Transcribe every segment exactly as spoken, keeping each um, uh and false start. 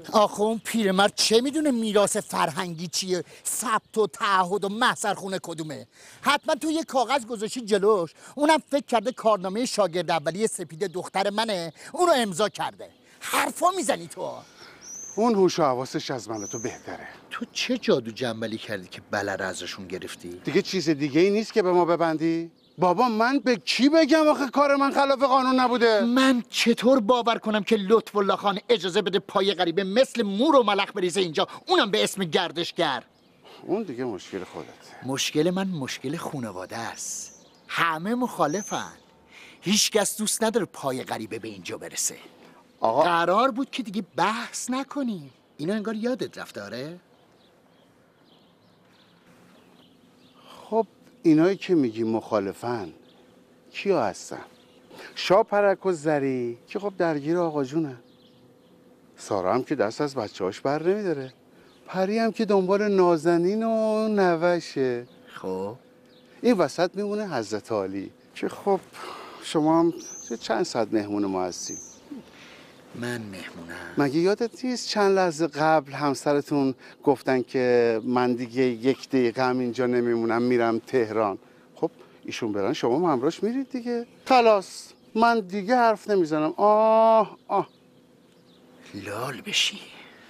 آخه اون پیرمرد چه میدونه میراث فرهنگی چیه؟ ثبت و تعهد و محضر خونه کدومه؟ حتما تو یه کاغذ گذاشتی جلوش، اونم فکر کرده کارنامه شاگرد اولیه سپید دختر منه، اونو امضا کرده. حرفا میزنی تو. اون هوش و حواسش از من تو بهتره. تو چه جادو جنبلی کردی که بلر ازشون گرفتی؟ دیگه چیز دیگه ای نیست که به ما ببندی؟ بابا من به کی بگم آخه کار من خلاف قانون نبوده؟ من چطور باور کنم که لطف الله خان اجازه بده پای غریبه مثل مور و ملخ بریزه اینجا، اونم به اسم گردشگر؟ اون دیگه مشکل خودته. مشکل من مشکل خانواده است. همه مخالفن. هیچ کس دوست نداره پای غریبه به اینجا برسه. آقا قرار بود که دیگه بحث نکنی. اینو انگار یادت رفته. آره؟ خب اینایی که میگی مخالفن کیا هستن؟ شاپرک و زری که خب درگیر آقا جونه. سارا هم که دست از بچه هاش بر نمیداره. پری هم که دنبال نازنین و نوشه. خب این وسط میمونه حضرت علی که خب شما هم چند ساعت مهمون ما هستیم. من مهمونم. مگه یادت نیست چند لحظه قبل همسرتون گفتن که من دیگه یک دقیقه هم اینجا نمیمونم میرم تهران؟ خب ایشون برن شما همراهش میرید دیگه. خلاص من دیگه حرف نمیزنم. آه آه لال بشی.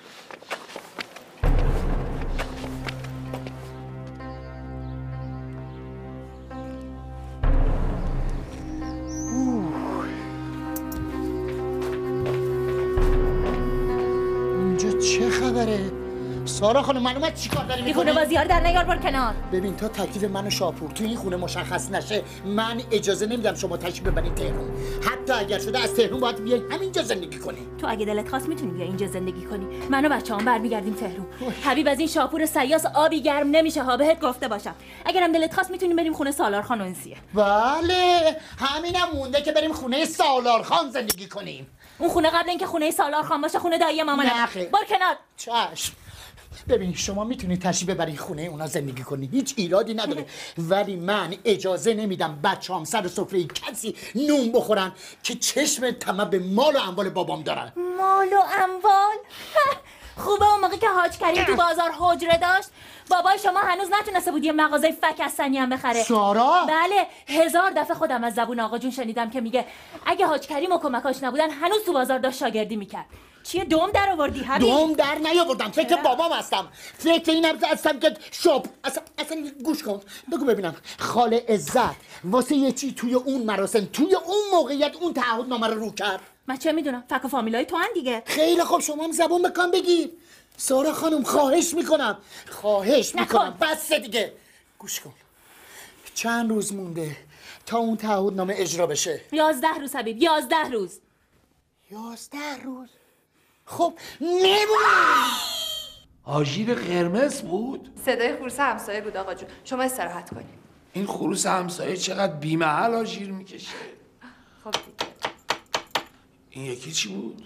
چه خبره؟ سارا خانم معلومه چی کار داری میکنی؟ این خونه بازیار در نیار بار کنار. ببین تا تکلیف من و شاپور تو این خونه مشخص نشه من اجازه نمیدم شما تشریف ببرید تهران. حتی اگر شده از تهران باید بیای همینجا زندگی کنی. تو اگه دلت خواست میتونی بیا اینجا زندگی کنی. من و بچه‌ام برمیگردیم تهران. حبیب از این شاپور سیاس آبی گرم نمیشه ها، بهت گفته باشم. اگرم دلت خواست میتونیم بریم خونه سالار خان انسیه. بله همینم مونده که بریم خونه سالار خان زندگی کنیم. اون خونه قبل اینکه خونه سالار خان باشه خونه دایی مامانه. نه خیر. بار کنار. چشم. ببین شما میتونید تشریف ببرید خونه اونا زندگی کنید، هیچ ایرادی نداره، ولی من اجازه نمیدم بچه‌ام سر سفره کسی نون بخورن که چشم طمع به مال و اموال بابام دارن. مال و اموال؟ خوبه اون موقع که حاج کریم تو بازار حجره داشت بابای شما هنوز نتونسته بود یه مغازه فک از سنی هم بخره. سارا؟ بله هزار دفعه خودم از زبون آقا جون شنیدم که میگه اگه حاج کریم و کمکاش نبودن هنوز تو بازار داشت شاگردی میکرد. چیه دوم در آوردی حبیب؟ دوم در نیاوردم، فکر بابام هستم، فکر اینم هستم که شاب اصلا اصلا گوش کن بگو ببینم خاله عزت واسه یه چی توی اون مراسم توی اون موقعیت اون تعهدنامه رو رو کرد؟ من چه میدونم، فک و فامیلای تو هن دیگه. خیلی خوب شما هم زبون بکن بگیر. سارا خانم خواهش میکنم خواهش میکنم بس دیگه. گوش کن چند روز مونده تا اون تعهدنامه اجرا بشه؟ یازده روز حبیب، یازده روز. یازده روز؟ خب نمیدونم. آژیر قرمز بود؟ صدای خروس همسایه بود آقا جون. شما استراحت کنید. این خروس همسایه چقدر بی‌محل آژیر میکشه. خب دیگه. این یکی چی بود؟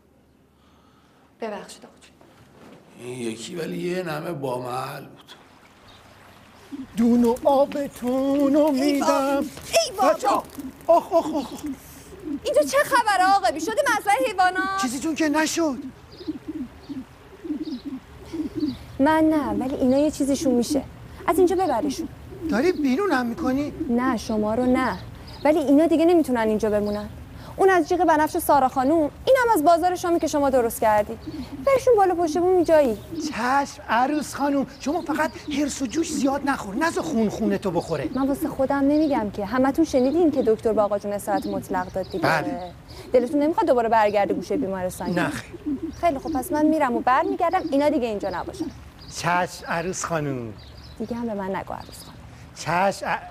ببخشید آقا جون. این یکی ولی یه نمه بامحل بود. دون و آبتونو میدم. ای بابا آخ آخ آخ اینجا چه خبره آقا بی شده مزرعه حیوانات؟ چیزی جون که نشد. من نه ولی اینا یه چیزیشون میشه. از اینجا ببرشون. داری بیرون هم میکنی؟ نه شما رو نه ولی اینا دیگه نمیتونن اینجا بمونن. اون از جیغ بنفش سارا خانوم، اینم از بازار شامی که شما درست کردی. برشون بالا پشت بوم جایی. چشم عروس خانوم شما فقط هرس و جوش زیاد نخور، نذار خون خونه تو بخوره. من واسه خودم نمیگم که همتون شنیدین که دکتر با آقا جون استراحت مطلق داد دیگه. بله. دلتون نمیخواد دوباره برگرده گوشه بیمارستان؟ نه خیر. خیلی خب پس من میرم و برمیگردم اینا دیگه اینجا نباشن. چشم عروس خانوم. دیگه هم به من نگو عروس خانوم. چشم ع...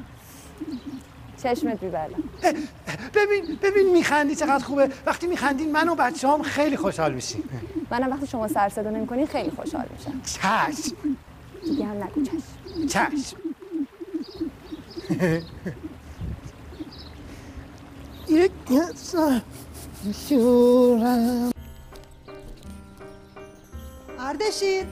چشمت میبرم. ببین ببین میخندی چقدر خوبه. وقتی میخندین من و بچه‌هام خیلی خوشحال میشیم. منم وقتی شما سر صدا نمی‌کنین خیلی خوشحال میشم. چشم. دیگه هم نگو چشم. چشم. یک کسا شورم. اردشیر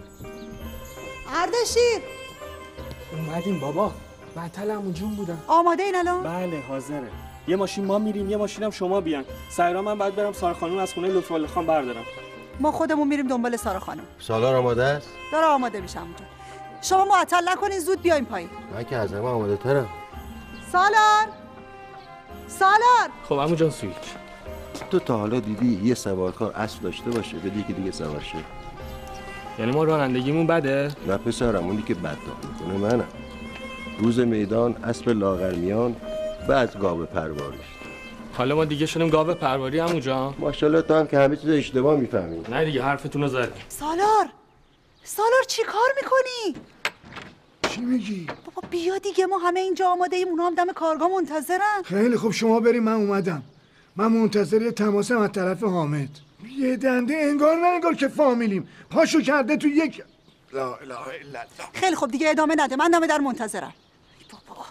اردشیر اومدیم بابا. بطلمون جون بودم. آماده این الان؟ بله حاضره. یه ماشین ما میریم یه ماشینم شما بیان. سایرا من بعد برم سارا خانم از خونه لطفالله خان بردارم. ما خودمون میریم دنبال سارا خانم. سالار آماده است؟ داره آماده میشم اونجا. شما معطل نکنین، زود بیاین پایین. من که از همه آماده ترم. سالار سالار خب عمو جان سویچ. تو تا حالا دیدی یه سوارکار اسب داشته باشه بدی یکی دیگه سوار شه؟ یعنی ما رانندگیمون بده؟ نه پسرم، اونی که بد میکنه منم. روز میدان اسب لاغر میان، بعد گاو پروارش. حالا ما دیگه شدیم گاو پرواری عمو جان. ماشاءالله تو هم که همه چیز اشتباه میفهمی. نه دیگه حرفتون رو زدی. سالار سالار چی کار میکنی؟ چی میگی؟ بابا بیا دیگه، ما همه اینجا آماده ایم، اونا هم دم کارگاه منتظرن. خیلی خوب شما بریم، من اومدم. من منتظر یه تماسم از طرف حامد. یه دنده انگار نه انگار که فامیلیم. پاشو کرده تو یک لا اله الا الله. خیلی خوب دیگه ادامه نده، من دم در منتظرم. بابا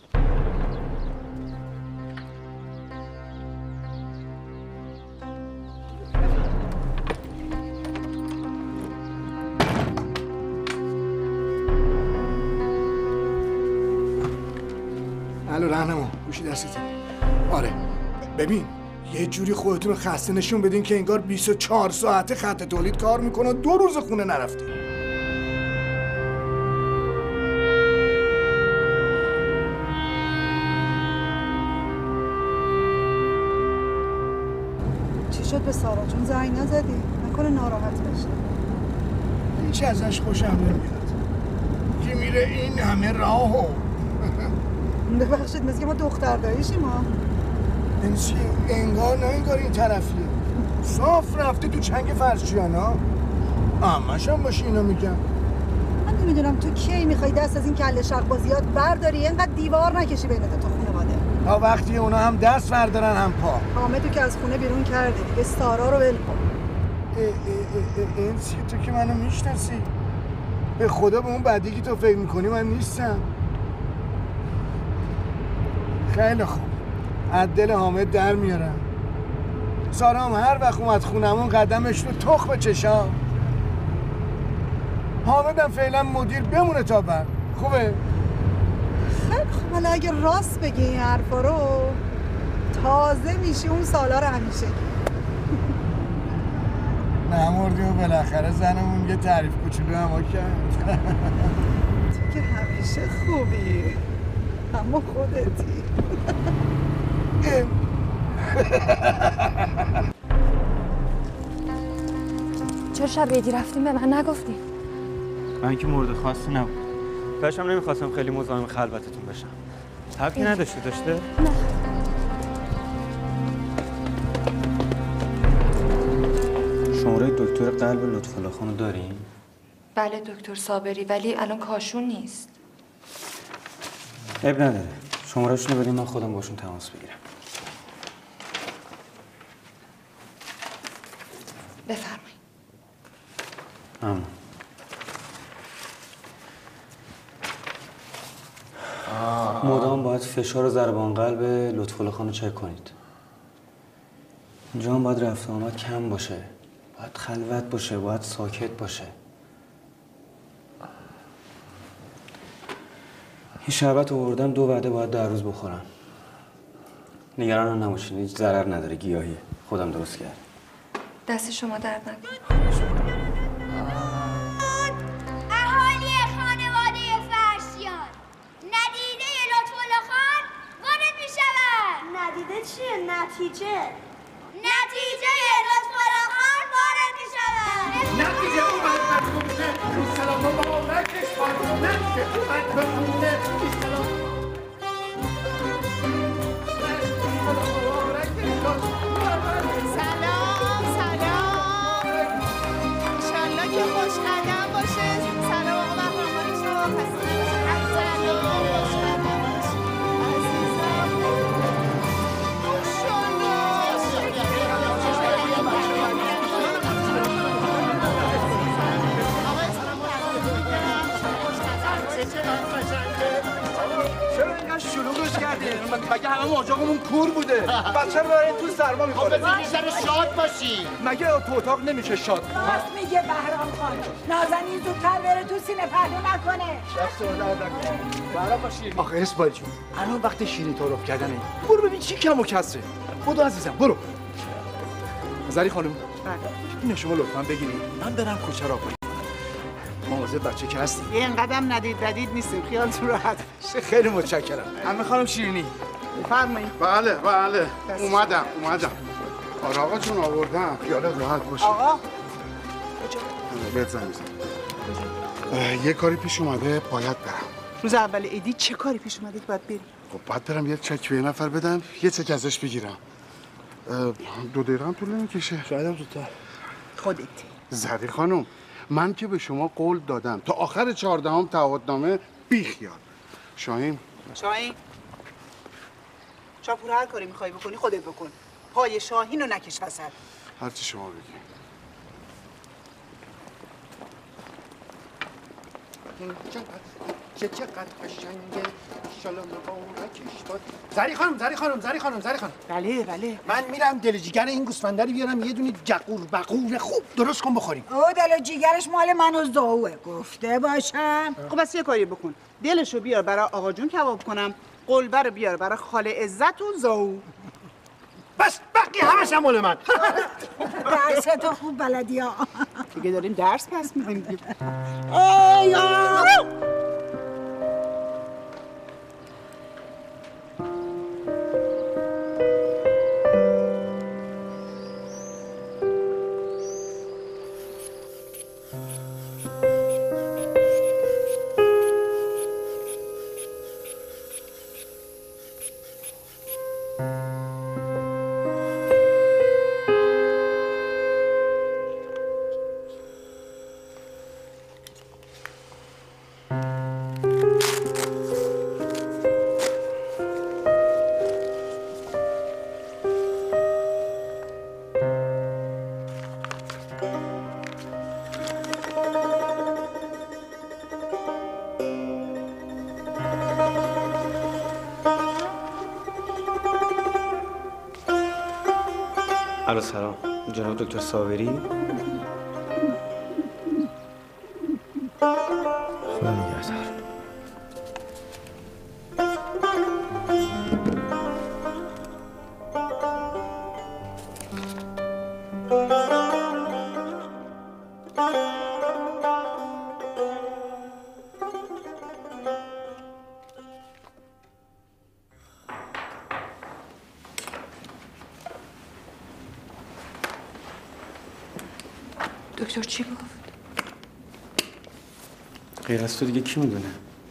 الو رهنما گوشی دستته. آره ببین یه جوری خودتون رو خسته نشون بدین که انگار بیست و چهار ساعته خط تولید کار میکنه و دو روز خونه نرفته. چی شد به سارا جون زنگ نزدی؟ نکنه ناراحت بشه. هیچ ازش خوشم نمیاد که میره این همه راهو. ببخشید مثل که ما دختر داییشیم ها. انسی انگار نه انگار این طرفیه. صاف رفته تو چنگ فرشیانا. همش هم باشه اینو میگم. من نمیدونم تو کی میخوای دست از این کله شق بازیات برداری، اینقدر دیوار نکشی بین دو تا خانواده. تا وقتی اونا هم دست بردارن هم پا. حامدو که از خونه بیرون کرده دیگه، سارا رو ول کن. انسی تو که منو میشناسی. به خدا به اون بعدی که تو فکر میکنی من نیستم. خیلی خوب، از دل حامد در میارم. سارا هم هر وقت اومد خونمون قدمش رو تخم چشام. حامدم فعلا مدیر بمونه تا بعد. خوبه؟ خیلی خوب، ولی اگه راست بگی این حرفا رو تازه میشی اون سالار همیشه. نمردی و بالاخره زنمون یه تعریف کوچولو هم کرد. تو که همیشه خوبی اما خودتی. چرا شب یدی رفتیم به من نگفتیم؟ من که مورد خاصی نبود. داشتم نمیخواستم خیلی مزاحم خلوتتون بشم. حرفی نداشته داشته؟ نه. شماره دکتر قلب لطف‌الله خانو دارین؟ بله دکتر صابری، ولی الان کاشون نیست. اب نداره. شماره‌شون رو بدین من خودم باشون تماس بگیرم. بفرمایید. ممنون. مدام باید فشار و ضربان قلب لطف‌الله خانو چک کنید. اینجا هم باید رفت و آمد کم باشه. باید خلوت باشه، باید ساکت باشه. این شربت آوردم، دو وعده باید در روز بخورم. نگران نباشید، هیچ ضرر نداره، گیاهیه. خودم درست کردم. دست شما درد نکنه. اهالی خانواده فرشیان، ندیده لطف‌الله خان وارد می‌شود. ندیده چیه؟ نتیجه. نتیجه لطف‌الله خان وارد می‌شود. نتیجه اومد مرحومه. سلام مبارکش خانم. نتیجه اومد مرحومه. سلام. سلام سلام. انشالله که خوش قدم باشه. سلام آقا بهرام شما. سلام خوش قدم باشه. عزیزم. چرا اینقدر شلوغش کردی؟ مگه همه ماجاقمون کور بوده؟ بچه رو برای تو سرما میخوره. خب بزنی سر شاد باشی. مگه تو اتاق نمیشه شاد؟ راست میگه بهرام خان. نازنین زودتر بره تو سینه پهلو نکنه. دست رو درد نکنه. بهرام باشی. آخه اسماعیل جون، الان وقت شیرین تعارف کردنه. برو ببین چی کم و کسره. بدو عزیزم برو. زری خانم این شما لطفا بگیرید من برم کوچه را کنم. مواظب بچه که هستی. این قدم ندید ندید نیستیم خیالتون راحت. خیلی متشکرم. عمه خانم شیرینی بفرمایید. بله بله اومدم اومدم. آره آقا جون آوردم خیالت راحت باشه. آقا بهت زنگ می‌زنم. یه کاری پیش اومده باید برم. روز اول عیدی چه کاری پیش اومده که باید بریم؟ خب باید برم یه چک به یه نفر بدم یه چک ازش بگیرم. دو دقیقه هم طول نمی‌کشه. شاید هم زودتر. خودت. زری خانم من که به شما قول دادم تا آخر چهاردهم تعهدنامه بیخیال. شاهین شاهین شاپور هر کاری میخوای بکنی خودت بکن. پای شاهین رو نکش وسط. هر چی شما بگی. چه چقدر قشنگه انشالله مبارکش باد. زری خانم زری خانم زری خانم زری خانم بله بله من میرم دل جیگر این گوسفنده رو بیارم یه دونه جقور بقور خوب درست کن بخوریم. او دل جیگرش مال من و زاوه گفته باشم. خب بس یه کاری بکن دلشو بیار برای آقا جون کباب کنم قلبه رو بیار برای خاله عزت و زاو. بس بقیه همش هم مال من. درستو خوب بلدی ها. دیگه داریم درس پس میدیم. ای الو سلام جناب دکتر صابری. خدا نگهدار. دکتر چی گفت؟ غیر از تو دیگه کی میدونه؟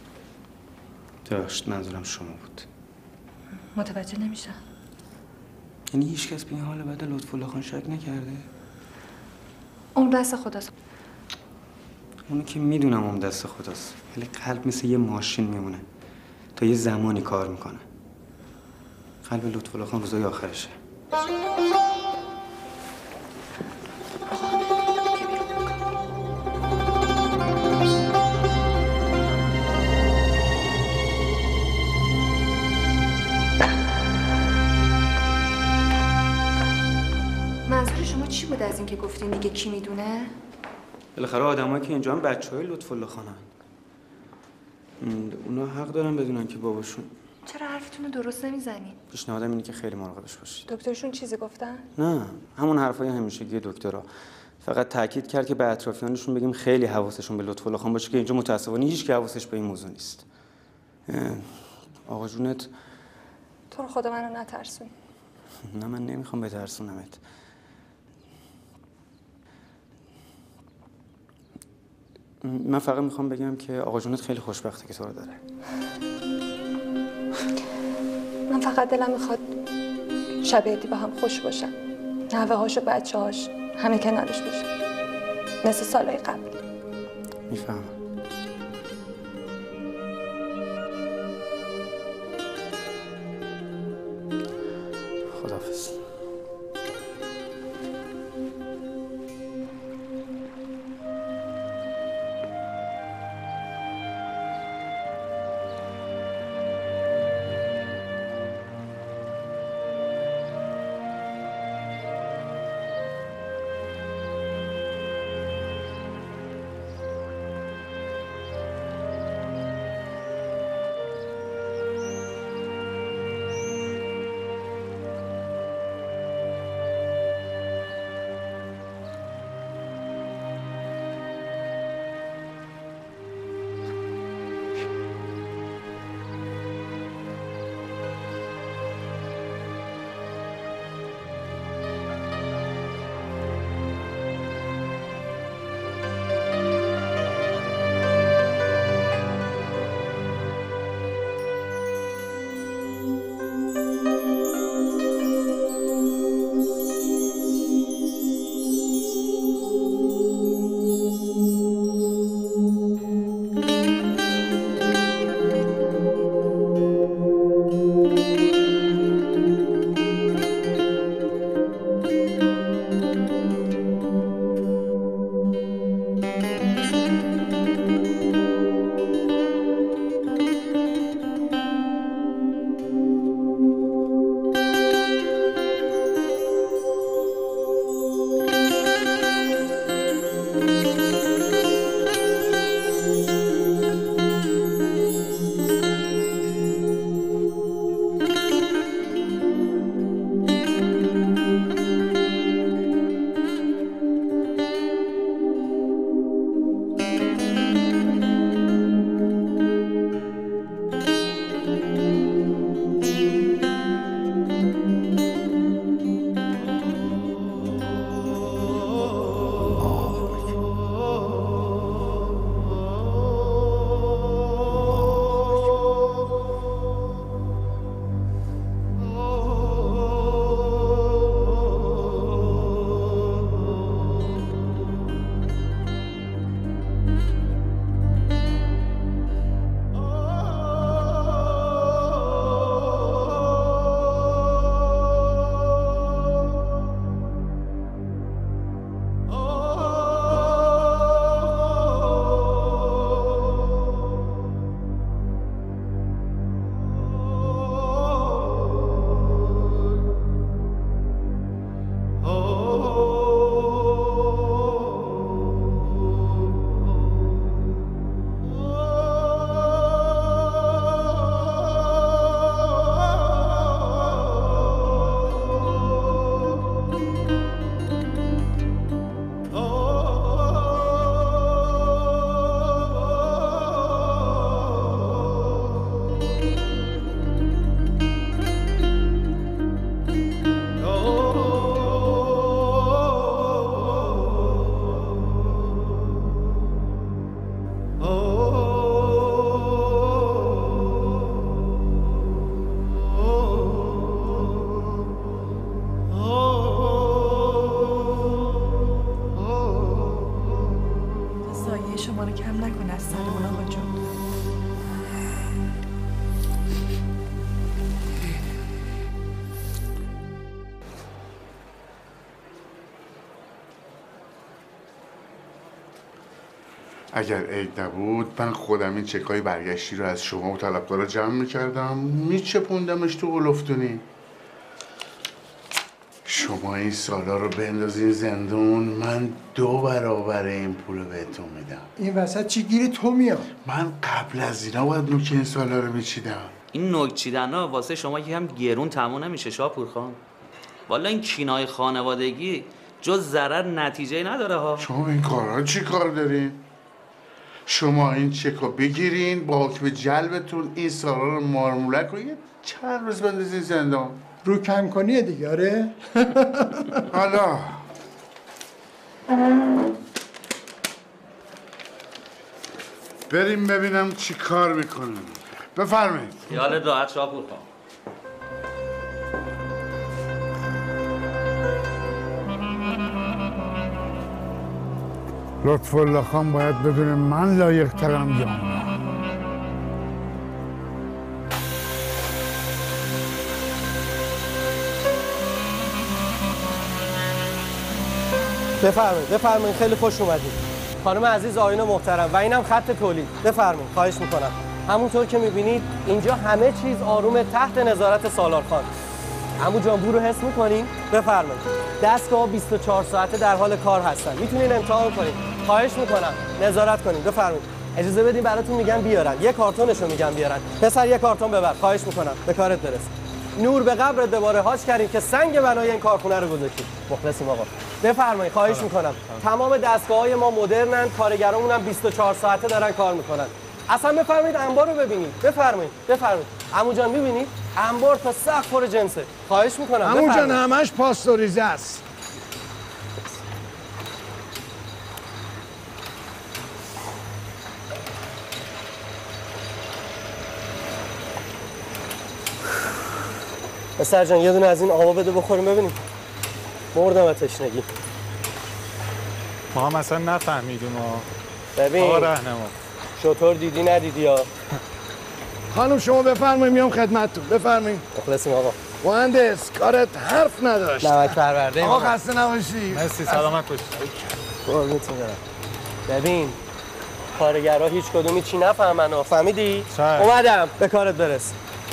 داشت منظورم شما بود. متوجه نمیشم. یعنی هیچ کس به این حال بعد لطف‌الله خان شک نکرده؟ اون دست خداست. اونو که میدونم اون دست خداست ولی قلب مثل یه ماشین میمونه تا یه زمانی کار میکنه. قلب لطف‌الله خان روزای آخرشه. منظور شما چی بود از این که گفتین دیگه کی میدونه؟ بالاخره آدمایی که اینجا هم بچهای لطف‌الله خانن. اونا حق دارن بدونن که باباشون. چرا حرفتون رو درست نمیزنین؟ پیشنهادم اینه که خیلی مراقبش باشید. دکترشون چیزی گفتن؟ نه همون حرفای همیشگی دکترها. فقط تاکید کرد که به اطرافیانشون بگیم خیلی حواسشون به لطف‌الله خان باشه که اینجا متأسفانه هیچ کی حواسش به این موضوع نیست. آقا جونت تو رو خدا منو نترسون. نه من نمیخوام بترسونمت. من فقط میخوام بگم که آقا جونت خیلی خوشبخته که تو رو داره. من فقط دلم میخواد شب عیدی با هم خوش باشن. نوه هاش و بچه هاش همه کنارش باشن مثل سالهای قبل. میفهمم. خداحافظ. اگر عید نبود من خودم این چکای برگشتی رو از شما و طلبکارا جمع میکردم میچپوندمش تو قلفتونی. شما این سالا رو بندازین زندون، من دو برابر این پول بهتون میدم. این وسط چی گیری تو میاد؟ من قبل از اینا باید نوک این سالا رو میچیدم. این نوک چیدن ها واسه شما که هم گرون تموم نمیشه شاپور خان. والا این کینای خانوادگی جز ضرر نتیجه نداره ها. شما این کارا چی کار دارین؟ شما این چکا بگیرین با حکم جلبتون این سالا رو مارمولک رو یه چند روز بندازین زندان. رو کم کنیه دیگه. آره حالا بریم ببینم چی کار میکنن. بفرمایید. خیالت راحت شاپور خان. لطفالله خان باید بدونه من لایق ترم یا نه. بفرمایید بفرمایید خیلی خوش اومدید خانم عزیز آقایون محترم. و اینم خط تولید. بفرمایید خواهش میکنم. همونطور که میبینید اینجا همه چیز آرومه تحت نظارت سالار خان. عمو جان بو رو حس میکنین؟ بفرمایید. دستگاه بیست و چهار ساعته در حال کار هستن. میتونین امتحان کنین. خواهش میکنم نظارت کنین. بفرمایید. اجازه بدین براتون میگن بیارن. یه کارتونشو میگن بیارن. پسر یه کارتون ببر. خواهش میکنم. به کارت برس. نور به قبرت بباره حاج کریم که سنگ بنای این کارخونه رو گذاشتید. مخلصیم آقا. بفرمایید خواهش میکنم. تمام دستگاه‌های ما مدرنن، کارگرامون هم بیست و چهار ساعته دارن کار میکنن. اصلا بفرمایید انبار رو ببینید. بفرمایید بفرمایید. عمو جان میبینید انبار تا سقف پر جنسه. خواهش میکنم. عمو جان همش پاستوریزه است. پسر جان یه دونه از این آبا بده بخوریم ببینیم. مردم از تشنگی. ما هم اصلا نفهمیدیم ها. ببین آقا رهنما شطور دیدی ندیدی ها. خانم شما بفرمایید میام خدمتتون. بفرمایید. مخلصیم آقا. مهندس کارت حرف نداشت. نمک پرورده. آقا خسته نباشی. مرسی سلامت باشی. قربونتون برم. ببین کارگرها هیچ کدومی چی نفهمن. فهمیدی؟ اومدم به کارت برس.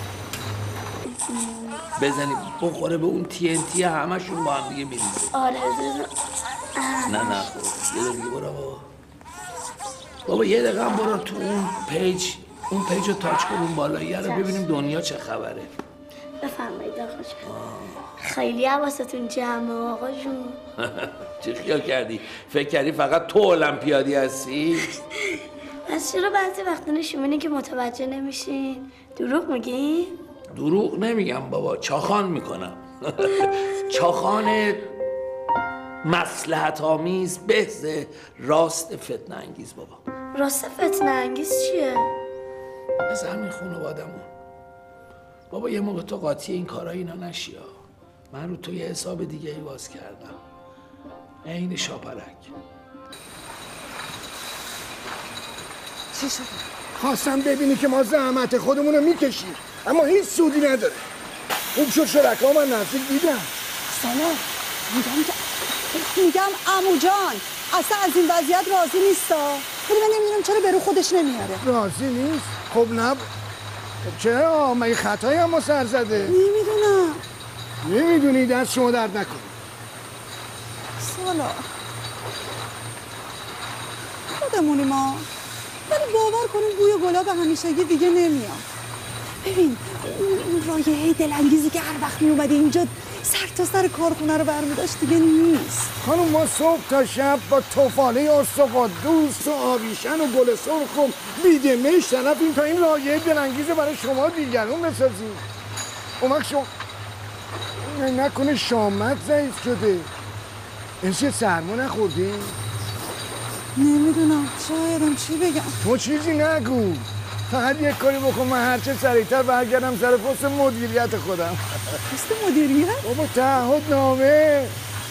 بزنی بخوره به اون تی ان تی همشون با هم دیگه میریزه. آره نه نه خب یه دیگه برو بابا. بابا یه دقیقه هم برو تو اون پیج اون پیج رو تاچ کن اون بالاییه رو ببینیم دنیا چه خبره. بفرمایید آقا جون. خیلی حواستون جمعه آقا جون. چه خیال کردی؟ فکر کردی فقط تو المپیادی هستی؟ پس چرا بعضی وقتا نشون میدین که متوجه نمیشین؟ دروغ میگین؟ دروغ نمیگم بابا، چاخان میکنم. چاخان مصلحت آمیز بهز راست فتنه انگیز بابا. راست فتنه انگیز چیه؟ مثل همین خانوادمون بابا. یه موقع تو قاطی این کارهای اینا نشی ها. من رو تو یه حساب دیگه ای باز کردم عین شاپرک. چی شد؟ خواستم ببینی که ما زحمت خودمون رو میکشیم اما هیچ سودی نداره. خوب شد شرکا من نزدیک دیدم. سالا میگم که میگم عمو جان اصلا از این وضعیت راضی نیستا. ولی من نمیدونم چرا به رو خودش نمیاره. راضی نیست؟ خب نه چرا؟ مگه خطایی هم ما سر زده؟ نمیدونم. نمیدونی دست شما درد نکنی. سالا خودمونی ما، ولی باور کنیم بوی گلاب همیشگی دیگه نمیاد. ببین اون رایحه دلانگیزی که هر وقت میومدی اینجا سر تا سر کارخونه رو برمیداشت دیگه نیست. خانم ما صبح تا شب با توفاله استقا دوست و آویشن و گل سرخ و بیدمش طرفیم تا این رایحه دلانگیز برای شما دیگرون بسازیم. اون وقت شما نکنه شامت ضعیف شده. اینشه سرما نخوردی؟ نمیدونم شایدم چی بگم. تو چیزی نگو، فقط یک کاری بکن من هرچه سریعتر برگردم سر پست مدیریت خودم. پست مدیریت؟ بابا تعهد نامه.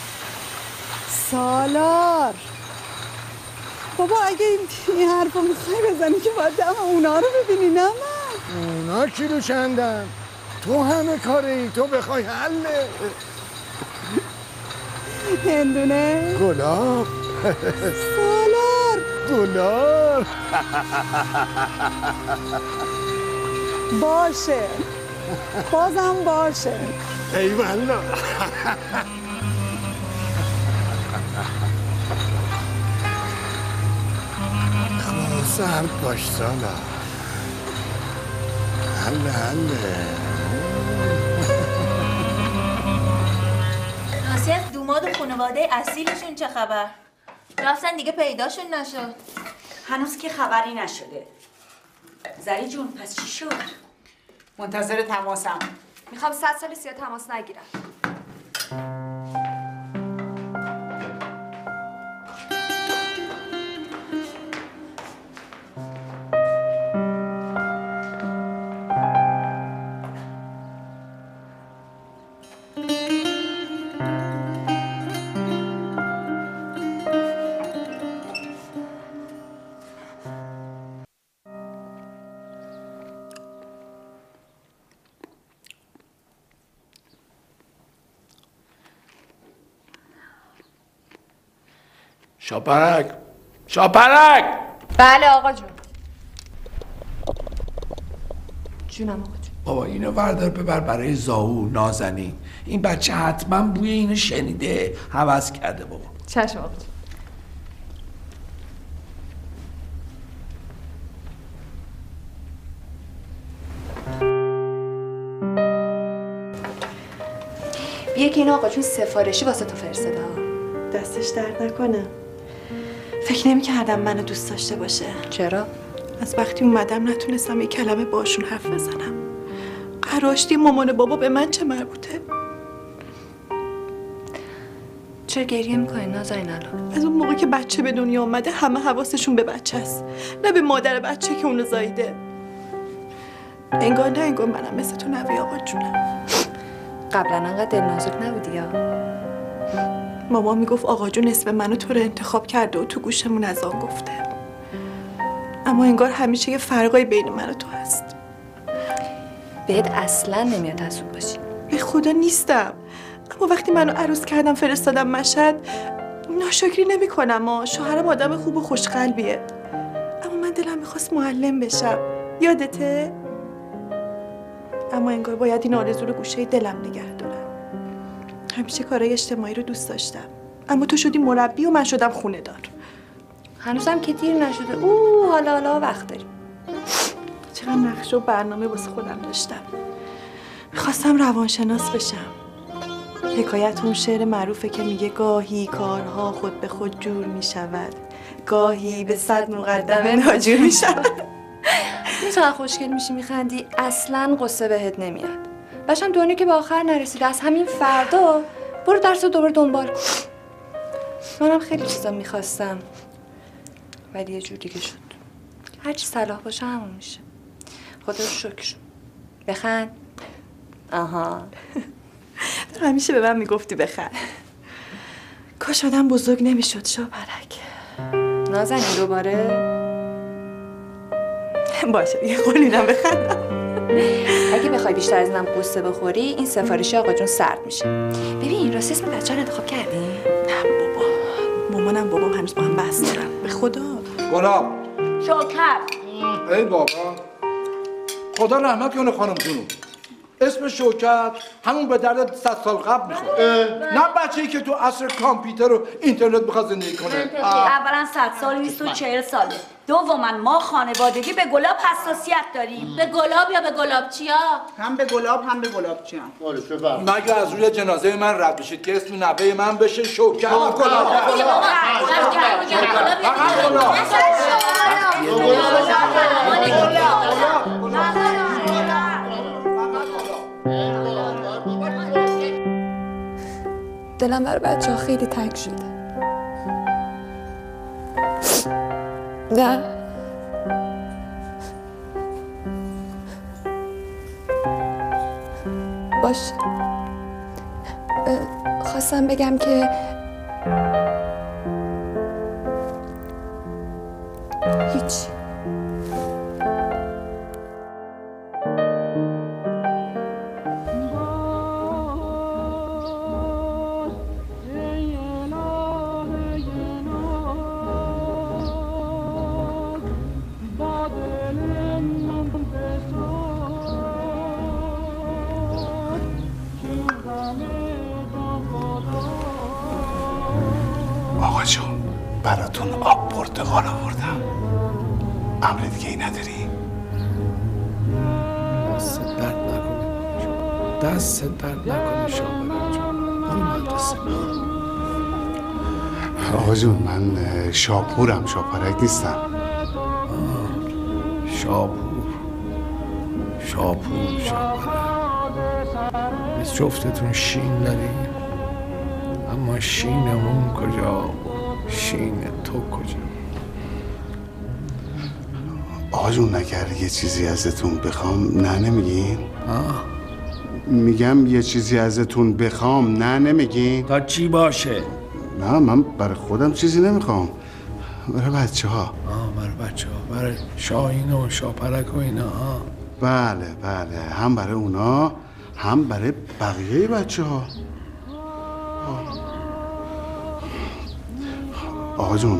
سالار بابا اگه این حرفا میخوای بزنی که باید دم اونا رو ببینی نه من. اونا کیلو چندن؟ تو همه کاره ای، تو بخوای حله. هندونه؟ گلاب. سالار گلار. باشه بازم باشه. ای والله. خب سرد باش سالا. حله حله. ناسی از دوماد و خانواده اصیلشون چه خبر؟ رفتن دیگه پیداشون نشد. هنوز که خبری نشده. زری جون پس چی شد؟ منتظر تماسم. میخوام صد سال سیا تماس نگیرم. شاپرک شاپرک. بله آقا جون. جونم آقا جون. بابا اینو بردار ببر برای زاو نازنین. این بچه حتما بوی اینو شنیده هوس کرده بابا. چشم آقا جون. بیا که این آقا جون سفارشی واسه تو فرستاده. دستش درد نکنه. فکر نمی کردم منو دوست داشته باشه. چرا؟ از وقتی اومدم نتونستم یک کلمه باشون حرف بزنم. قراشتی مامان بابا به من چه مربوطه؟ چرا گریه میکنی نازنین الان؟ از اون موقع که بچه به دنیا اومده همه حواسشون به بچه است، نه به مادر بچه که اونو زاییده. انگار نه انگار منم مثل تو نوی آقا جونم. قبلا انقدر دل نازک نبودی یا؟ ماما میگفت آقا جون اسم منو تو رو انتخاب کرده و تو گوشمون از آن گفته. اما انگار همیشه یه فرقای بین من و تو هست. بهت اصلا نمیاد حسود باشی. به خدا نیستم. اما وقتی منو عروس کردم فرستادم مشهد ناشکری نمی کنم. ها شوهرم آدم خوب و خوشقلبیه. اما من دلم میخواست معلم بشم. یادته؟ اما انگار باید این آرزو رو گوشه دلم نگه دارم. همیشه کارهای اجتماعی رو دوست داشتم. اما تو شدی مربی و من شدم خونه دار. هنوزم که دیر نشده. اوه حالا حالا وقت داریم. چقدر نقشه و برنامه واسه خودم داشتم. میخواستم روانشناس بشم. حکایت اون شعر معروفه که میگه گاهی کارها خود به خود جور میشود، گاهی به صد مقدمه ناجور میشود. میتونم خوشگل میشی میخندی اصلا قصه بهت نمیاد. باشم دنیا که به آخر نرسیده. از همین فردا برو درس رو دوباره دنبال کن. منم خیلی چیزا میخواستم ولی یه جور دیگه شد. هرچی صلاح باشه همون میشه. خدا رو شکر. بخند. آها. همیشه به من میگفتی بخند. کاش آدم بزرگ نمیشد شاپرک. نازنین دوباره؟ باشه یه قولیدم بخندم. اگه بخوای بیشتر از اینم قصه بخوری این سفارشی آقا جون سرد میشه. ببین راستی اسم بچه رو انتخاب کردی؟ نه بابا. مامانم بابام هنوز با هم بحث دارم. به خدا. گلاب. شوکر. ای بابا. خدا رحمت کنه خانم جونو. اسم شوکت همون به درد صد سال قبل میخوره. نه بچه‌ای که تو عصر کامپیوتر و اینترنت میخواد زندگی کنه. اولا صد سال نیست و چهل ساله. دوما ما خانوادگی به گلاب حساسیت داریم. به گلاب یا به گلابچیا؟ هم به گلاب هم به گلابچیا. مگه از روی جنازه من رد بشید که اسم نوه من بشه شوکت. گلاب. دلم برای بچه ها خیلی تنگ شده. نه باش. خواستم بگم که هیچ. آقا جون براتون آب پرتقال آوردم. امر دیگه ای نداری؟ دست درد نکنه دست درد نکنه شاپرک جون. برو مدرسه. آقا جون من شاپورم، شاپرک نیستم. شاپور شاپور شاپرک. از جفتتون شین داریم، اما شینمون کجا؟ شین تو کجا؟ آقا جون اگر یه چیزی ازتون بخوام نه نمیگین؟ آه میگم یه چیزی ازتون بخوام نه نمیگین؟ تا چی باشه؟ نه من برای خودم چیزی نمیخوام، برای بچه ها. آه برای بچه ها، برای شاهین و شاپرک و اینا. ها بله بله، هم برای اونا هم برای بقیه بچه ها. آقا جون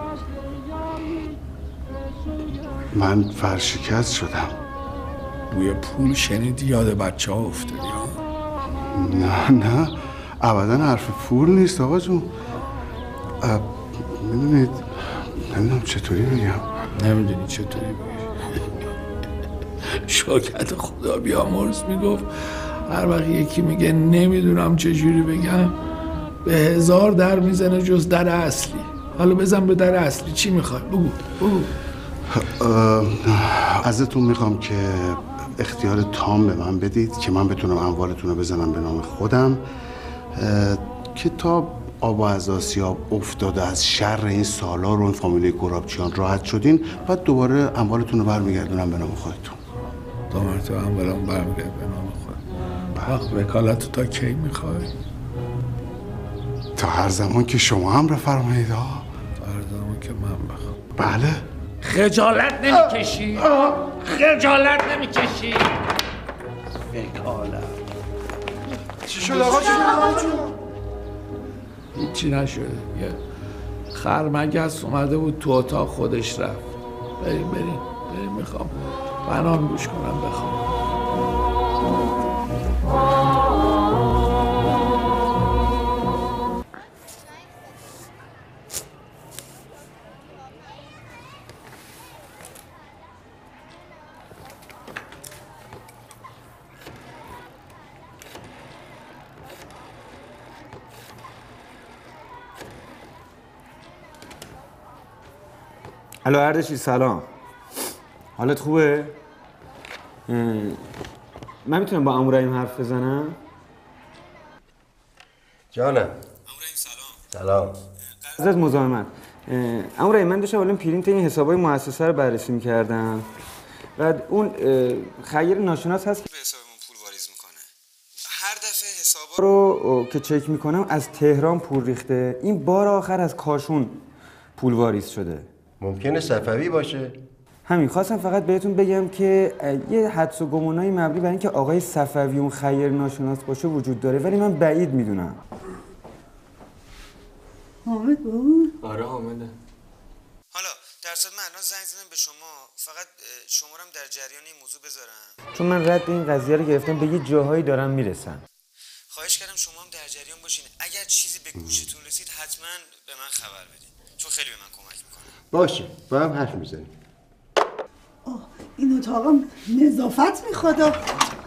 من فرشکست شدم. بوی پول شنیدی یاد بچه ها افتادی؟ نه نه ابدا حرف پول نیست آقا جون. میدونید نمیدونم چطوری بگم. نمیدونی چطوری بگی؟ شوکت خدا بیامرز میگفت هر وقت یکی میگه نمیدونم چجوری بگم به هزار در میزنه جز در اصلی. حالا بزن به در اصلی. چی میخوای؟ بگو بگو. ازتون میخوام که اختیار تام به من بدید که من بتونم اموالتون رو بزنم به نام خودم، که تا آب و از آسیاب افتاده از شر این سالار و این فامیله گرابچیان راحت شدین، بعد دوباره اموالتون رو برمیگردونم به نام خودتون. دو مرتبه اموالم برمیگرد به نام خود. وقت وکالت تا کی میخوای؟ تا هر زمان که شما هم رو فرمایید. تا هر زمان که من بخوام. بله. خجالت نمیکشی؟ خجالت نمیکشی؟ وکالت. چی شد آقا جون؟ هیچی نشده. یه خرمگس اومده بود تو اتاق خودش رفت. بریم بریم بریم میخوام بنام گوش کنم بخوام. الو اردشیر سلام. حالت خوبه؟ من میتونم با عمو رحیم حرف بزنم؟ جانم. عمو رحیم سلام. سلام. از از مزاحمت. عمو رحیم من داشتم الان پرینت این حسابای مؤسسه رو بررسی می‌کردم. بعد اون خیر ناشناس هست که به حسابمون پول واریز میکنه. هر دفعه حسابا رو که چک میکنم از تهران پول ریخته. این بار آخر از کاشون پول واریز شده. ممکنه صفوی باشه؟ همین خواستم فقط بهتون بگم که یه حدس و گمانای مبنی بر اینکه آقای صفوی اون خیر ناشناس باشه وجود داره، ولی من بعید میدونم. حامد بود؟ آره حامده. حالا در صورت من الان زنگ زدم به شما، فقط شمارم در جریان این موضوع بذارم چون من رد این قضیه رو گرفتم، به یه جاهایی دارم میرسم. خواهش کردم شما هم در جریان باشین، اگر چیزی به گوشتون رسید حتما به من خبر بدین چون خیلی به من کمک میکنه. باشه با هم حرف میزنیم. این اتاقم نظافت میخواد.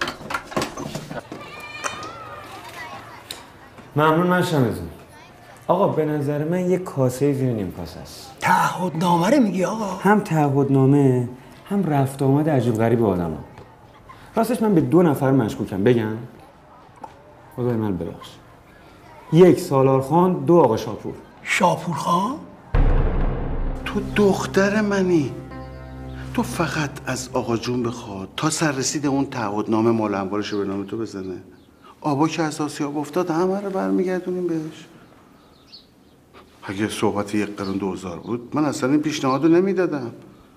ممنون من شمزون. آقا به نظر من یه کاسه زیر نیم کاسه است. تعهدنامه رو میگی آقا؟ هم تعهدنامه هم رفت آمد عجیب غریب آدما. راستش من به دو نفر مشکوکم. بگم خدای من ببخش. یک سالار خان، دو آقا شاپور. شاپور خان؟ تو دختر منی. تو فقط از آقا جون بخواد تا سررسید اون تعهدنامه مال اموالش رو به نام تو بزنه. آبا که از آسیاب افتاد همه رو برمیگردونیم بهش. اگه صحبت یک قرون دوزار بود من اصلا این پیشنهاد رو نمیدادم.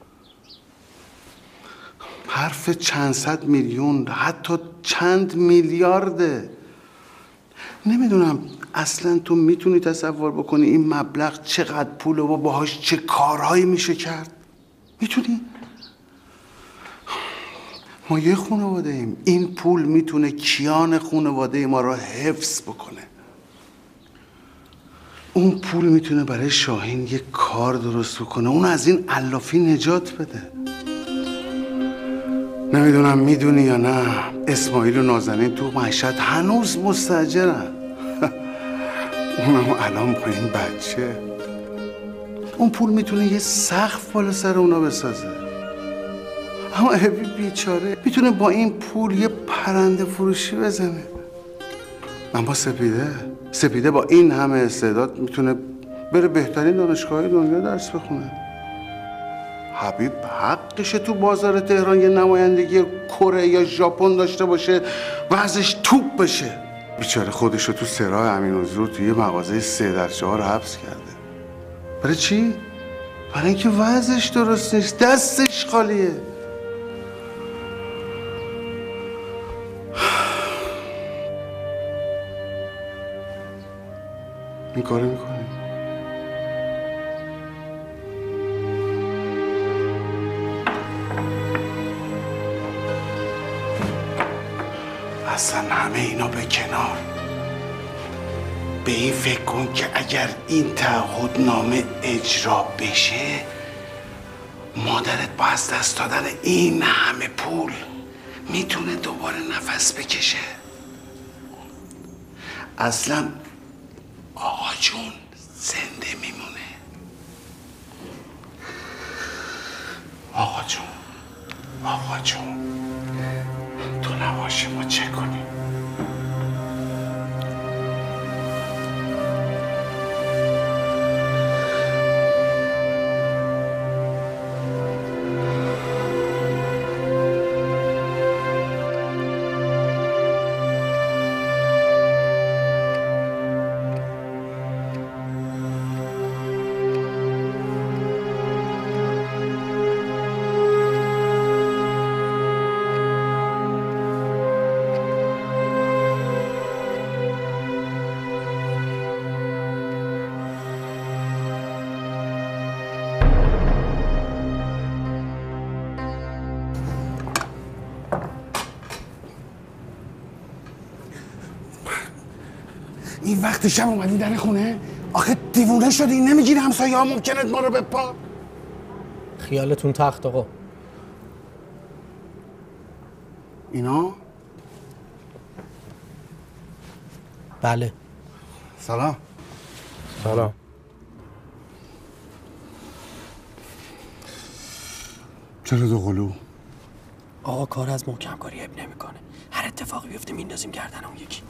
حرف چند صد میلیون حتی چند میلیارده. نمیدونم اصلا تو میتونی تصور بکنی این مبلغ چقدر پوله و باهاش چه کارهایی میشه کرد؟ میتونی؟ ما یه خانواده ایم. این پول میتونه کیان خانواده ما را حفظ بکنه. اون پول میتونه برای شاهین یه کار درست بکنه، اون از این علافی نجات بده. نمیدونم میدونی یا نه، اسماعیل و نازنین تو مشهد هنوز مستاجرن. اونم الان با این بچه، اون پول میتونه یه سقف بالا سر اونا بسازه. اما ابی بیچاره میتونه با این پول یه پرنده فروشی بزنه. اما سپیده سپیده با این همه استعداد میتونه بره بهترین دانشگاه دنیا درس بخونه. حبیب حقشه تو بازار تهران یه نمایندگی کره یا ژاپن داشته باشه و ازش توپ بشه. بیچاره خودشو تو سرای امین‌الظهور توی یه مغازه سه در چهار حبس کرده. برای چی؟ برای اینکه وضعش درست نیست، دستش خالیه. این کاری میکنی؟ اصلا همه اینا به کنار. به این فکر کن که اگر این تعهدنامه اجرا بشه، مادرت با از دست دادن این همه پول میتونه دوباره نفس بکشه. اصلا آقا جون زنده میمونه. آقا جون آقا جون تو نباشی ما چه کنیم؟ این وقت شب اومدی در خونه؟ آخه دیوونه شدی؟ نمیگیری همسایه ها ممکنه ما رو بپا؟ خیالتون تخت آقا. اینا؟ بله. سلام. سلام. چرا دو قلو؟ آقا کار از محکم کاری اب نمیکنه. هر اتفاقی بیفته میندازیم گردن اون یکی.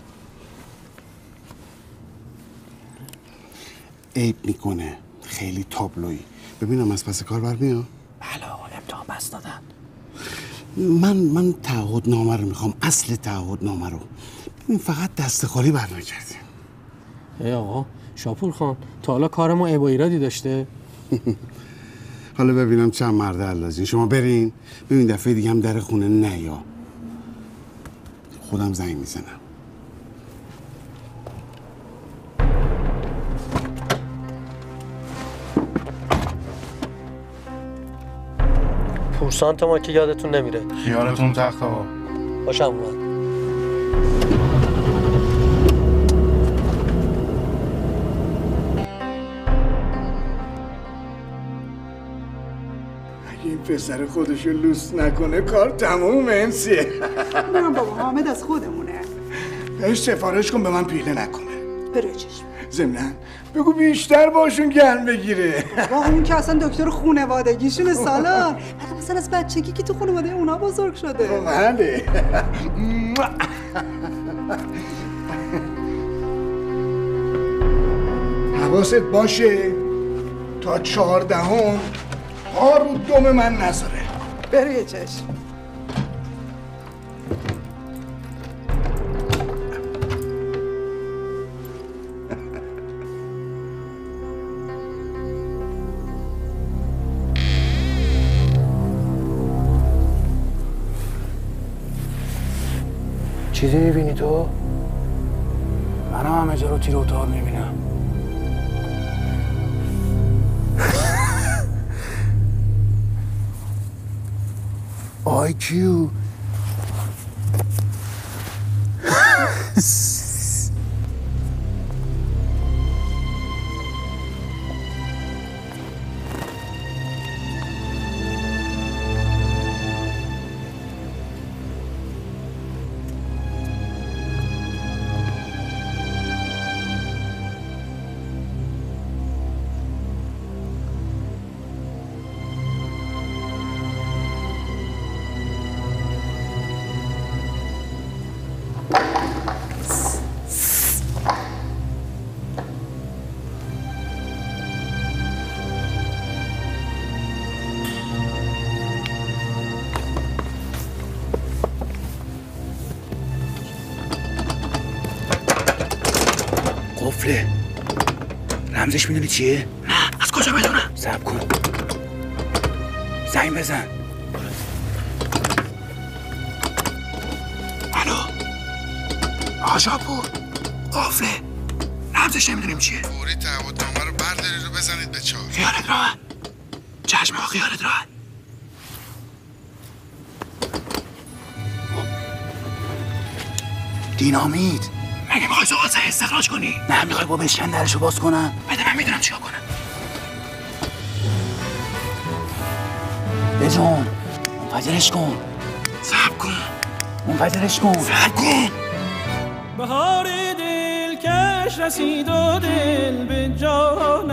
عیب میکنه، خیلی تابلویی. ببینم از پس کار برمیاد؟ بله آقا امتحان بس دادن. من من تعهدنامه رو میخوام، اصل تعهدنامه رو. ببین فقط دست خالی برنگردیم. ای آقا شاپور خان تا حالا کار ما عیب و ایرادی داشته؟ حالا ببینم چند مرد علازین. شما برین ببین دفعه دیگه هم در خونه نیا. خودم زنگ میزنم. پورسانت ما که یادتون نمیره. خیالتون تخت آقا. باشم اومد. اگه این پسر خودشو لوس نکنه کار تموم انسیه. نه بابا حامد از خودمونه. بهش سفارش کن به من پیله نکنه. برای چشم. ضمناً بگو بیشتر باشون گرم بگیره. با اون که اصلا دکتر خونوادگیشونه سالار. حتی مثلا از بچگی که تو خانواده اونا بزرگ شده. بله. حواست باشه تا چهاردهم پا رو دم من نذاره. برای چشم. چیزی میبینی تو؟ من همه جا رو تیر و تار میبینم. آی کیو قفله. رمزش میدونی چیه؟ نه از کجا بدونم؟ صبر کن. زنگ بزن. الو آقا شاپور، قفله. رمزش نمیدونیم چیه. فوری تعهدنامه رو برداری رو بزنید به چهار. خیالت راحت. چشم آقا خیالت راحت. دینامیت. مگه میخوای زغال سعی استخراج کنی؟ نه میخوای با بشکن درشو باز کنم؟ بده من میدونم چیکار کنم. بجون منفجرش کن. صبر کن. منفجرش کن. صبر کن. بهار دلکش رسید و دل به جا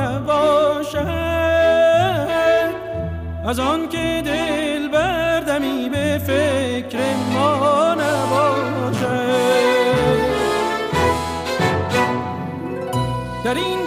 نباشد، از آن که دل بردمی به فکر ما نباشد. در این